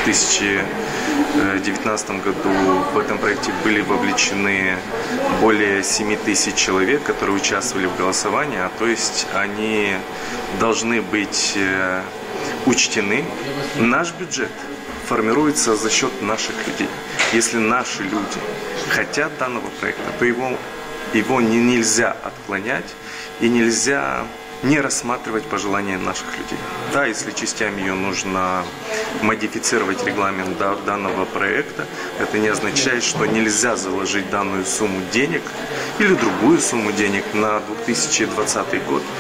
2019 году в этом проекте были вовлечены более 7 тысяч человек, которые участвовали в голосовании, то есть они должны быть учтены. Наш бюджет формируется за счет наших людей. Если наши люди хотят данного проекта, то его нельзя отклонять и нельзя не рассматривать пожелания наших людей. Да, если частями ее нужно модифицировать регламент данного проекта, это не означает, что нельзя заложить данную сумму денег или другую сумму денег на 2020 год